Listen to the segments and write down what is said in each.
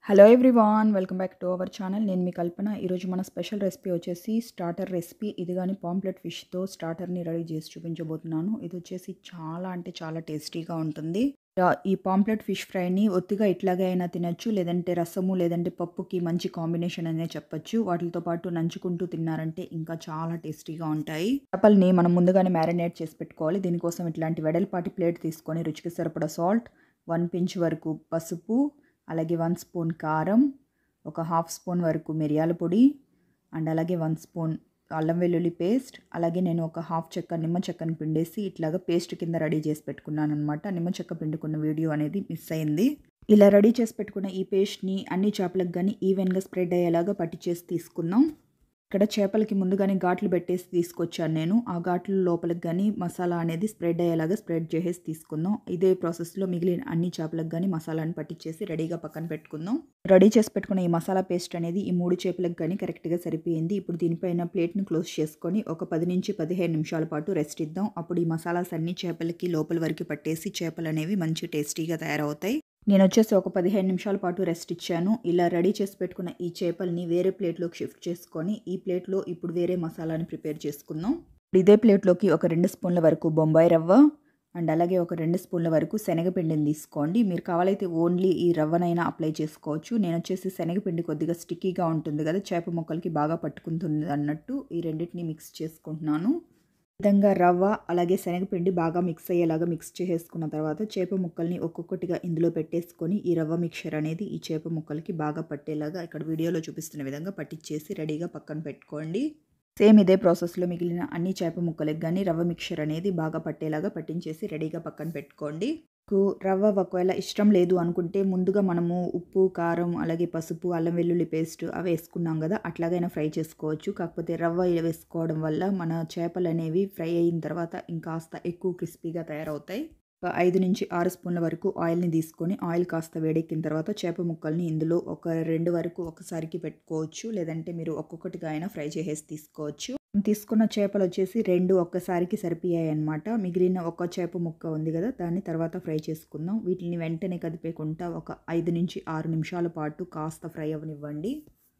Hello everyone welcome back to our channel. నేను మీ కల్పన. ఈరోజు మన స్పెషల్ రెసిపీ వచ్చేసి స్టార్టర్ రెసిపీ. ఇది కానీ పాంప్లెట్ ఫిష్తో స్టార్టర్ని రెడీ చేసి చూపించబోతున్నాను. ఇది వచ్చేసి చాలా అంటే చాలా టేస్టీగా ఉంటుంది. ఈ పాంప్లెట్ ఫిష్ ఫ్రైని ఒత్తిగా ఇట్లాగే అయినా తినచ్చు, లేదంటే రసము లేదంటే పప్పుకి మంచి కాంబినేషన్ అనే చెప్పొచ్చు. వాటితో పాటు నంచుకుంటూ తిన్నారంటే ఇంకా చాలా టేస్టీగా ఉంటాయి. చేపల్ని మనం ముందుగానే మ్యారినేట్ చేసి పెట్టుకోవాలి. దీనికోసం ఇట్లాంటి వెడల్పాటి ప్లేట్ తీసుకొని రుచికి సరిపడా సాల్ట్, 1 పించ్ వరకు పసుపు, అలాగే 1 స్పూన్ కారం, ఒక హాఫ్ స్పూన్ వరకు మిరియాల పొడి, అండ్ అలాగే 1 స్పూన్ అల్లం వెల్లుల్లి పేస్ట్, అలాగే నేను ఒక హాఫ్ చెక్క నిమ్మ చెక్కను పిండేసి ఇట్లాగా పేస్ట్ కింద రెడీ చేసి పెట్టుకున్నాను అనమాట. నిమ్మ చెక్క పిండుకున్న వీడియో అనేది మిస్ అయింది. ఇలా రెడీ చేసి పెట్టుకున్న ఈ పేస్ట్ని అన్ని చేపలకు కానీ ఈవెన్గా స్ప్రెడ్ అయ్యేలాగా పట్టించేసి తీసుకుందాం. ఇక్కడ చేపలకి ముందుగానే ఘాట్లు పెట్టేసి తీసుకొచ్చాను నేను. ఆ ఘాట్ల లోపలికి కానీ మసాలా అనేది స్ప్రెడ్ అయ్యేలాగా స్ప్రెడ్ చేసేసి తీసుకుందాం. ఇదే ప్రాసెస్లో మిగిలిన అన్ని చేపలకు కానీ మసాలాని పట్టించేసి రెడీగా పక్కన పెట్టుకుందాం. రెడీ చేసి పెట్టుకున్న ఈ మసాలా పేస్ట్ అనేది ఈ 3 చేపలకు కానీ కరెక్ట్గా సరిపోయింది. ఇప్పుడు దీనిపైన ప్లేట్ని క్లోజ్ చేసుకొని ఒక 10 నుంచి 15 నిమిషాల పాటు రెస్ట్ ఇద్దాం. అప్పుడు ఈ మసాలాస్ అన్ని చేపలకి లోపల వరకు పట్టేసి చేపలు అనేవి మంచి టేస్టీగా తయారవుతాయి. నేను వచ్చేసి ఒక 15 నిమిషాల పాటు రెస్ట్ ఇచ్చాను. ఇలా రెడీ చేసి పెట్టుకున్న ఈ చేపల్ని వేరే ప్లేట్లోకి షిఫ్ట్ చేసుకొని ఈ ప్లేట్లో ఇప్పుడు వేరే మసాలాని ప్రిపేర్ చేసుకుందాం. ఇదే ప్లేట్లోకి ఒక 2 స్పూన్ల వరకు బొంబాయి రవ్వ అండ్ అలాగే ఒక 2 స్పూన్ల వరకు శనగపిండిని తీసుకోండి. మీరు కావాలైతే ఓన్లీ ఈ రవ్వనైనా అప్లై చేసుకోవచ్చు. నేను వచ్చేసి శనగపిండి కొద్దిగా స్టిక్కీగా ఉంటుంది కదా, చేప ముక్కలకి బాగా పట్టుకుంటుంది అన్నట్టు ఈ రెండింటిని మిక్స్ చేసుకుంటున్నాను. విధంగా రవ్వ అలాగే శనగపిండి బాగా మిక్స్ అయ్యేలాగా మిక్స్ చేసేసుకున్న తర్వాత చేప ముక్కల్ని ఒక్కొక్కటిగా ఇందులో పెట్టేసుకొని ఈ రవ్వ మిక్చర్ అనేది ఈ చేప ముక్కలకి బాగా పట్టేలాగా ఇక్కడ వీడియోలో చూపిస్తున్న విధంగా పట్టించేసి రెడీగా పక్కన పెట్టుకోండి. సేమ్ ఇదే ప్రాసెస్లో మిగిలిన అన్ని చేప ముక్కలకి కానీ రవ్వ మిక్చర్ అనేది బాగా పట్టేలాగా పట్టించేసి రెడీగా పక్కన పెట్టుకోండి. రవ్వ ఒకవేళ ఇష్టం లేదు అనుకుంటే ముందుగా మనము ఉప్పు, కారం, అలాగే పసుపు, అల్లం వెల్లుల్లి పేస్ట్ అవి వేసుకున్నాం కదా, అట్లాగైనా ఫ్రై చేసుకోవచ్చు. కాకపోతే రవ్వ వేసుకోవడం వల్ల మన చేపలు అనేవి ఫ్రై అయిన తర్వాత ఇంకాస్త ఎక్కువ క్రిస్పీగా తయారవుతాయి. 5 నుంచి 6 స్పూన్ల వరకు ఆయిల్ని తీసుకొని ఆయిల్ కాస్త వేడెక్కిన తర్వాత చేప ముక్కల్ని ఇందులో ఒక 2 వరకు ఒకసారికి పెట్టుకోవచ్చు, లేదంటే మీరు ఒక్కొక్కటిగా అయినా ఫ్రై చేసేసి తీసుకోవచ్చు. తీసుకున్న చేపలు వచ్చేసి 2 ఒక్కసారికి సరిపోయాయి అన్నమాట. మిగిలిన ఒక చేప ముక్క ఉంది కదా, దాన్ని తర్వాత ఫ్రై చేసుకుందాం. వీటిని వెంటనే కదిపేకుండా ఒక 5 నుంచి 6 నిమిషాల పాటు కాస్త ఫ్రై అవ్వనివ్వండి.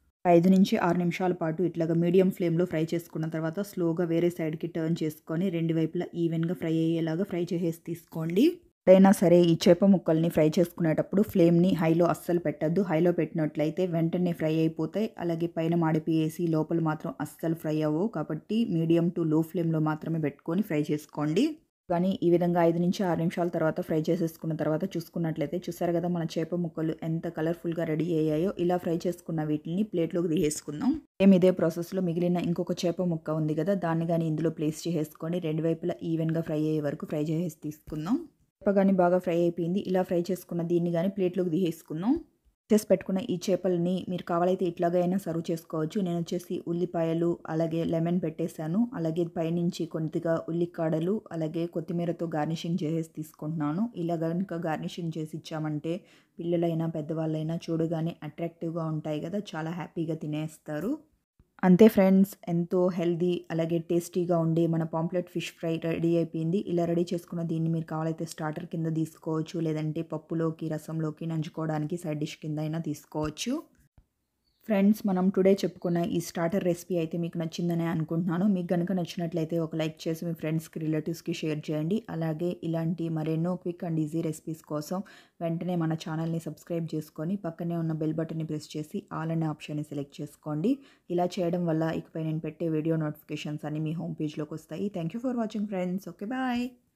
5 నుంచి 6 నిమిషాల పాటు ఇట్లాగా మీడియం ఫ్లేమ్లో ఫ్రై చేసుకున్న తర్వాత స్లోగా వేరే సైడ్కి టర్న్ చేసుకొని 2 వైపులా ఈవెన్గా ఫ్రై అయ్యేలాగా ఫ్రై చేసేసి తీసుకోండి. ఎప్పుడైనా సరే ఈ చేప ముక్కల్ని ఫ్రై చేసుకునేటప్పుడు ఫ్లేమ్ని హైలో అస్సలు పెట్టద్దు. హైలో పెట్టినట్లయితే వెంటనే ఫ్రై అయిపోతాయి. అలాగే పైన మాడిపోయేసి లోపల మాత్రం అస్సలు ఫ్రై అవ్వవు. కాబట్టి మీడియం టు లో ఫ్లేమ్లో మాత్రమే పెట్టుకొని ఫ్రై చేసుకోండి. కానీ ఈ విధంగా 5 నుంచి 6 నిమిషాల తర్వాత ఫ్రై చేసేసుకున్న తర్వాత చూసుకున్నట్లయితే చూసారు కదా, మన చేప ముక్కలు ఎంత కలర్ఫుల్గా రెడీ అయ్యాయో. ఇలా ఫ్రై చేసుకున్న వీటిని ప్లేట్లోకి తీసేసుకుందాం. సేమ్ ఇదే ప్రాసెస్లో మిగిలిన ఇంకొక చేప ముక్క ఉంది కదా, దాన్ని కానీ ఇందులో ప్లేస్ చేసేసుకొని 2 వైపులా ఈవెన్గా ఫ్రై అయ్యే వరకు ఫ్రై చేసేసి తీసుకుందాం. చేప కానీ బాగా ఫ్రై అయిపోయింది. ఇలా ఫ్రై చేసుకున్న దీన్ని కానీ ప్లేట్లోకి తీసేసుకుందాం. చేసి పెట్టుకున్న ఈ చేపల్ని మీరు కావాలైతే ఇట్లాగా అయినా సర్వ్ చేసుకోవచ్చు. నేను వచ్చేసి ఉల్లిపాయలు అలాగే లెమన్ పెట్టేశాను. అలాగే పైనుంచి కొద్దిగా ఉల్లికాడలు అలాగే కొత్తిమీరతో గార్నిషింగ్ చేసేసి తీసుకుంటున్నాను. ఇలా కనుక గార్నిషింగ్ చేసి ఇచ్చామంటే పిల్లలైనా పెద్దవాళ్ళైనా చూడగానే అట్రాక్టివ్గా ఉంటాయి కదా, చాలా హ్యాపీగా తినేస్తారు. అంతే ఫ్రెండ్స్, ఎంతో హెల్దీ అలాగే టేస్టీగా ఉండే మన పాంప్లెట్ ఫిష్ ఫ్రై రెడీ అయిపోయింది. ఇలా రెడీ చేసుకున్న దీన్ని మీరు కావాలైతే స్టార్టర్ కింద తీసుకోవచ్చు, లేదంటే పప్పులోకి రసంలోకి నంచుకోవడానికి సైడ్ డిష్ కింద అయినా తీసుకోవచ్చు. ఫ్రెండ్స్, మనం టుడే చెప్పుకున్న ఈ స్టార్టర్ రెసిపీ అయితే మీకు నచ్చిందనే అనుకుంటున్నాను. మీకు కనుక నచ్చినట్లయితే ఒక లైక్ చేసి మీ ఫ్రెండ్స్కి రిలేటివ్స్కి షేర్ చేయండి. అలాగే ఇలాంటి మరెన్నో క్విక్ అండ్ ఈజీ రెసిపీస్ కోసం వెంటనే మన ఛానల్ని సబ్స్క్రైబ్ చేసుకొని పక్కనే ఉన్న బెల్ బటన్ని ప్రెస్ చేసి ఆల్ అనే ఆప్షన్ని సెలెక్ట్ చేసుకోండి. ఇలా చేయడం వల్ల ఇకపై నేను పెట్టే వీడియో నోటిఫికేషన్స్ అన్ని మీ హోమ్ పేజ్లోకి వస్తాయి. Thank you for watching friends. Okay, bye.